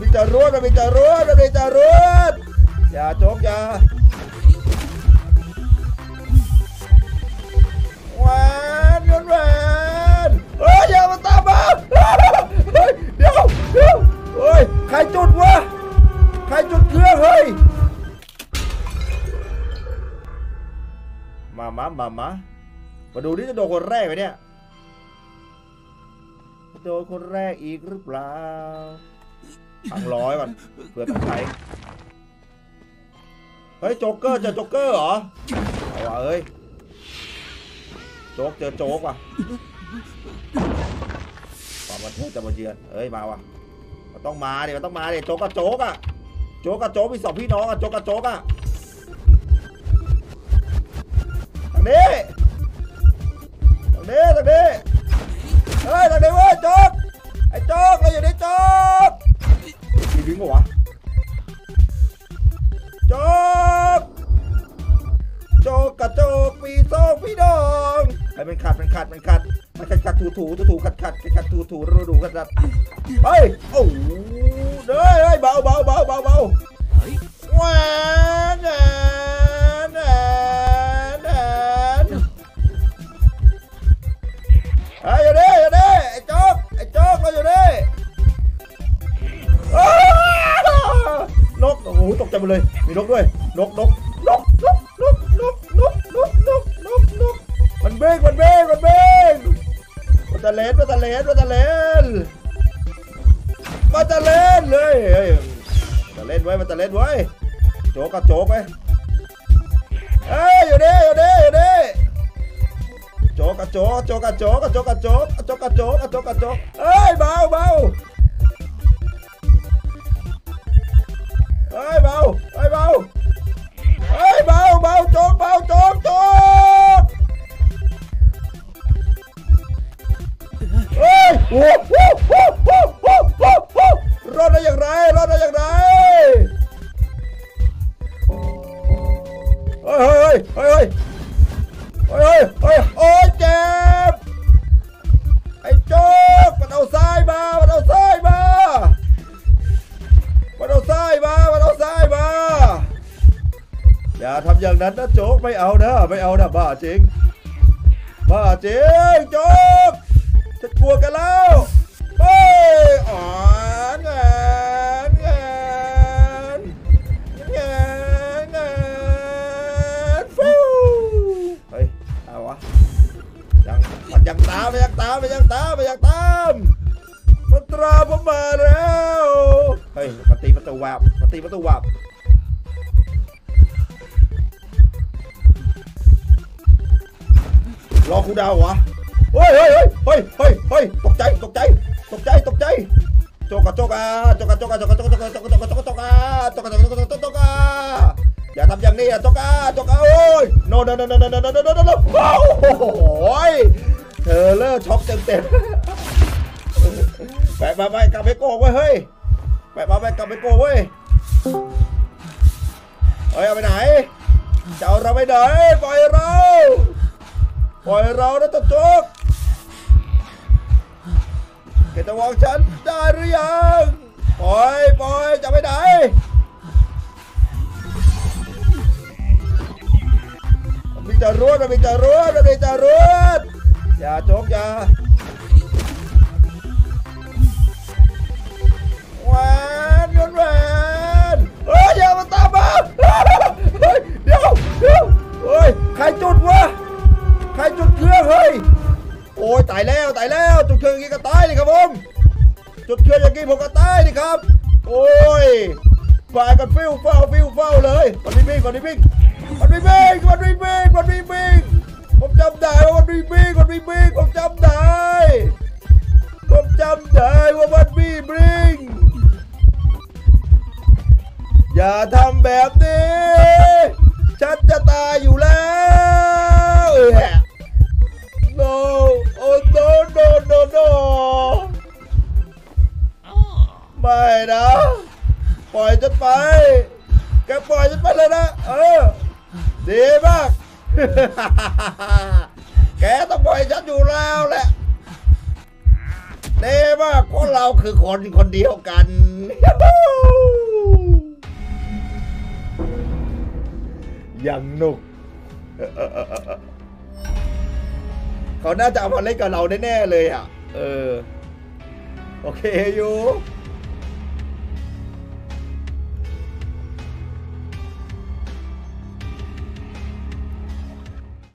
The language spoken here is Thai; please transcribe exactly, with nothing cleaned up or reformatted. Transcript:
มีจรวดมันมีจรวดมันมีจรวดอย่าโจกอย่าแหวนยนแหวนเฮ้ยอย่ามาตามมาเฮ้ยเดี๋ยวเดี๋ยวเฮ้ยใครจุดวะใครจุดเครื่องเฮ้ยมามามามามาดูนี่จะโดนคนแรกไหมเนี่ยโดนคนแรกอีกหรือเปล่าพังร้อยก่อนเพื่อต้องใช้เฮ้ยโจ๊กเกอร์เจอโจ๊กเกอร์เหรอเอาวะเอ้ยโจ๊กเจอโจ๊กว่ะความมันเทพจะมาเยือนเอ้ยมาว่ะมันต้องมาดิมันต้องมาดิโจ๊กกับโจ๊กอะโจ๊กกับโจ๊กมีสองพี่น้องอะโจ๊กกับโจ๊กอะทางนี้ทางนี้ทางนี้เฮ้ยทางนี้เว้ยโจ๊กไอ้โจ๊กเราอยู่ในโจ๊กมีวิ่งเหรอวะโจ๊กโจ๊กกับโจ๊กมีสองพี่น้องไอ้มันขัดมันขัดมันขัดมันขัดขัดถูถูถูถูขัดขัดขัดถูถูรูดูขัดขัดเฮ้ยโอ้เด้อเฮ้ยเบาเบาเบาเบาเบาว้าแน่แน่แน่ไอ้อยู่ดิอยู่ดิไอ้โจ๊กไอ้โจ๊กเราอยู่ดินกโอ้โหตกใจหมดเลยมีนกด้วยนกนกนกนกนกนกนกนกนกนกนกมันเบ้งมันเบ้งมันเบ้งมันจะเล่นมันจะเล่นมันจะเล่นมันจะเล่นเลยมันจะเล่นไว้มันจะเล่นไว้โจ๊กกับโจ๊กไปเอ้ยอยู่ดิอยู่ดิอยู่ดิโจ๊กกับโจ๊กโจ๊กกับโจ๊กกับโจ๊กกับโจ๊กโจ๊กกับโจ๊กโจ๊กกับโจ๊กเอ้ยเบาเบาเฮ้ยเบาเฮ้ยเบาเฮ้ยเบาเบาโจ๊กเบาโจ๊กโจ๊กเฮ้ยโอ้โหโอ้โหโอ้โหโอ้โหรอดได้อย่างไรรอดได้อย่างไรเฮ้ยเฮ้ยเฮ้ยเฮ้ยเฮ้ยโอ้ยเจ็บไอ้โจ๊กมันเอาซ้ายมามันเอาซ้ายมามันเอาซ้ายมามันเอาซ้ายมาอย่าทำอย่างนั้นนะโจ๊กไม่เอานะไม่เอานะบ้าจริงบ้าจริงโจ๊กจะกลัวกันแล้วเฮ้ยอ๋องานงานงานงานฟูเฮ้ยเอาวะยังมันยังตามมันยังตามมันยังตามมันยังตามมันตราผมมาแล้วเฮ้ยมันตีประตูวับมันตีประตูวับรอคูดาววะเฮ้ยเฮ้ยเฮ้ยเฮ้ยเฮ้ยตกใจตกใจตกใจตกใจโจกะโจกะโจกะโจกะโจกะโจกะโจกะโจกะโจกะโจกะโจกะโจกะโจกะโจกะโจกะอย่าทำอย่างนี้อ่ะโจกะโจกะโอ้ยโนโนโนโนโนโนโนโนโนโอ้ยเธอเลิกช็อกเต็มเต็มไปมาไปกลับไปโกงเว้ยเฮ้ยไปมาไปกลับไปโกงเว้ยเฮ้ยเอาไปไหนจะเอาเราไปไหนปล่อยเราปล่อยเรานะตะโจ๊กเกตวางฉันได้หรือยังปล่อยปล่อยจะไปไหนมีจรวดมีจรวดมีจรวดอย่าโจ๊กอย่าแหวนยนแหวนเฮ้ยอย่ามาตามมาเฮ้ยเดี๋ยวเดี๋ยวเฮ้ยใครจุดวะใครจุดเครื่องเฮ้ยโอ้ยตายแล้วตายแล้วจุดเครื่องอย่างนี้ก็ตายดิครับผมจุดเครื่องอย่างนี้ผมก็ตายดิครับโอ้ยฝ่ายกันฟิวเฝ้าฟิวเฝ้าเลยมันวิ่งมันวิ่งมันวิ่งมันวิ่งมันวิ่งมันวิ่งผมจำได้ว่ามันวิ่งมันวิ่งผมจำได้ผมจำได้ว่ามันวิ่งอย่าทำแบบนี้ฉันจะตายอยู่แล้วno oh no no no no ไม่นะปล่อยฉันไปแกปล่อยฉันไปเลยนะเออดีมาก แกต้องปล่อยฉันอยู่แล้วแหละดีมากเพราะเราคือคนคนเดียวกันอย่างหนุกเขาน่าจะเอามาเล่นกับเราแน่ๆเลยอ่ะเออโอเคอยู่